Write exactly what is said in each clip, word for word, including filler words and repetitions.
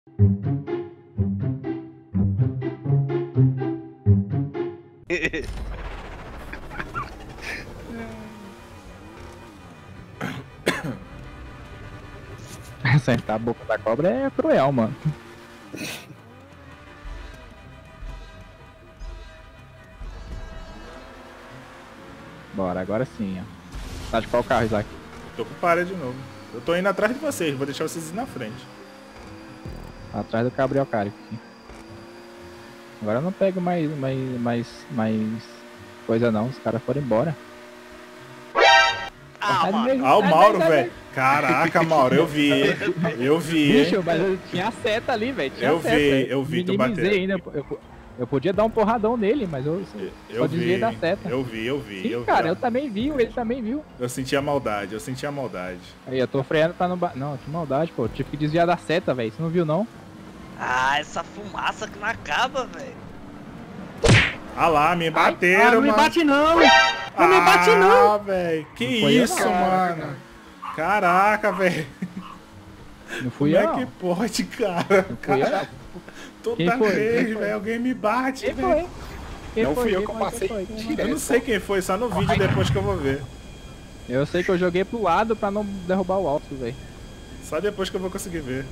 Acertar a boca da cobra é cruel, mano. Bora, agora sim, ó. Tá de qual carro, Isaac? Tô com palha de novo. Eu tô indo atrás de vocês, vou deixar vocês ir na frente. Atrás do Gabriel Cário aqui. Agora eu não pego mais, mais, mais, mais coisa não, os caras foram embora. Ah, ah o Mauro, velho. Caraca, Mauro, eu vi. Eu vi. Bicho, mas eu tinha a seta ali, velho. Eu seta, vi, véio. eu vi tu bater. Ainda. Eu, eu podia dar um porradão nele, mas eu, eu só desviei da seta. Eu vi, eu vi. Sim, eu cara, vi. eu também vi, ele também viu. Eu senti a maldade, eu senti a maldade. Aí, eu tô freando pra não... Ba... Não, que maldade, pô. Eu tive que desviar da seta, velho. Você não viu, não? Ah, essa fumaça que não acaba, velho. Ah lá, me bateram, Ai, ah, não mano. me bate não! Não ah, me bate não! Ah, velho. Que não isso, eu, mano. Caraca, velho. Não fui Como eu, é que pode, cara? Não fui cara. eu. Toda vez, velho, alguém me bate, Quem velho. foi? Quem não foi? fui eu Quem que eu foi? passei Quem foi? Quem Eu não sei quem foi, só no vídeo depois que eu vou ver. Eu sei que eu joguei pro lado pra não derrubar o alto, velho. Só depois que eu vou conseguir ver.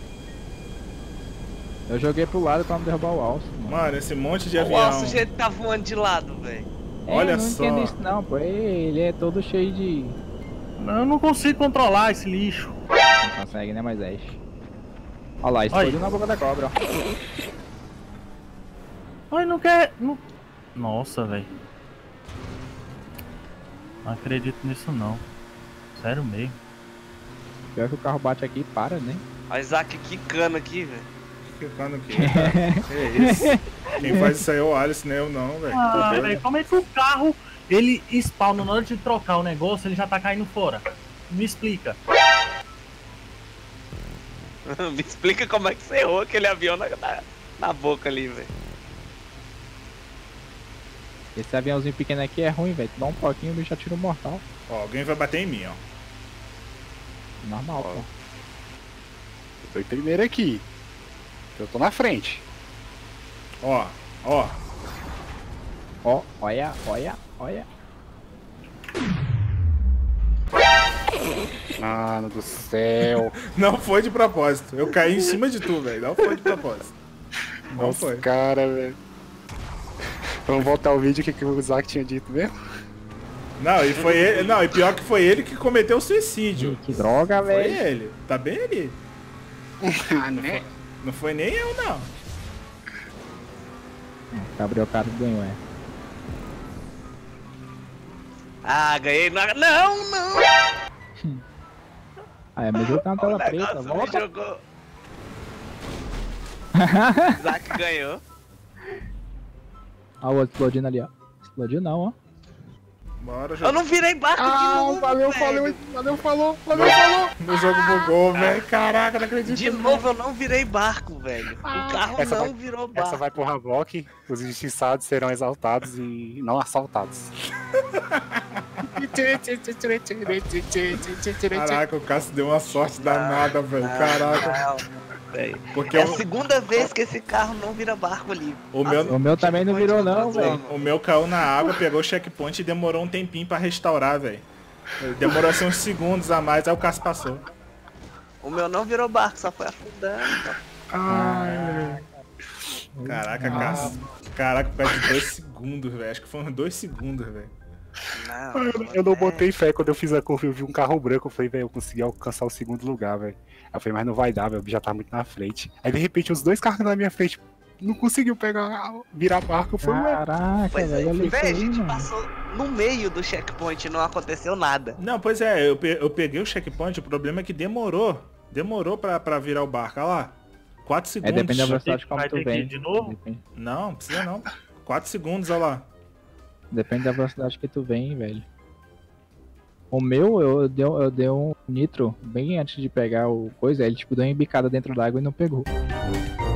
Eu joguei pro lado pra não derrubar o alto. Mano, mano esse monte de o avião. O alto jeito tá voando de lado, velho. É, Olha não só. Não entendo isso não, pô. Ele é todo cheio de... Eu não consigo controlar esse lixo. Não consegue, né, mais Ash. Olha lá, explodiu na boca da cobra, ó. Ai, não quer... Não... Nossa, velho. Não acredito nisso não. Sério mesmo. Pior que o carro bate aqui e para, né? Olha o Isaac quicando aqui, velho. Quicando aqui, cara. Que é isso? Quem faz isso aí é o Alisson, nem eu não, velho. Ah, velho, como é que o carro, ele spawna na hora de trocar o negócio, ele já tá caindo fora? Me explica. Me explica como é que você errou aquele avião na, na, na boca ali, velho. Esse aviãozinho pequeno aqui é ruim, velho. Dá um pouquinho, o bicho já tira um mortal. Ó, alguém vai bater em mim, ó. Normal, ó. pô. Eu tô em primeiro aqui. Eu tô na frente. Ó, ó. Ó, olha, olha, olha. Mano do céu. Não foi de propósito. Eu caí em cima de tu, velho. Não foi de propósito. Não Nossa, foi. cara, velho. Vamos voltar ao vídeo, o que, que o Isaac tinha dito mesmo? Não, e foi ele. Não, e pior que foi ele que cometeu o suicídio. Que droga, Foi velho. ele. Tá bem ali. Ah, né? Não foi nem eu, não. Gabriel Carlos ganhou, é. Ah, ganhei na... Não, não! Ah, é, mas eu tenho uma tela preta, Me volta. jogou. Isaac ganhou. Olha o outro explodindo ali, ó. Explodiu não, ó. Bora, Eu jogo. não virei barco de Ah, novo, valeu, velho. valeu, valeu, falou, valeu, falou. Meu jogo bugou, velho. Caraca, não acredito. De novo eu não virei barco, velho. O carro Essa não vai- virou barco. Essa vai pro Havok, os injustiçados serão exaltados e não assaltados. Caraca, o Cássio deu uma sorte danada, velho. Caraca. Não, velho. Porque É a o, segunda vez que esse carro não vira barco ali. o meu, O meu também não virou não, velho. o meu caiu na água, pegou o checkpoint e demorou um tempinho pra restaurar, velho. Demorou assim uns segundos a mais, aí o Cássio passou. O meu não virou barco, só foi afundando. Ai, Caraca, Cássio. Caraca, perde dois segundos, velho. Acho que foram dois segundos, velho. Não, eu, eu não botei fé quando eu fiz a curva, eu vi um carro branco, eu falei, velho, eu consegui alcançar o segundo lugar, velho. Aí eu falei, mas não vai dar, velho, já tá muito na frente. Aí de repente os dois carros na minha frente não conseguiu pegar, virar barco, foi ué. Caraca, Pois é, velho, olha isso velho, a aí, gente mano. passou no meio do checkpoint e não aconteceu nada. Não, pois é, eu, pe- eu peguei o checkpoint, o problema é que demorou. Demorou pra, pra virar o barco, olha lá. quatro É, segundos. depende da velocidade como Vai tu ter que ir vem. de novo? Depende, Não, precisa não. quatro segundos, olha lá. depende da velocidade que tu vem, velho. O meu, eu dei, eu dei um nitro bem antes de pegar o coisa, ele tipo deu uma embicada dentro da água e não pegou.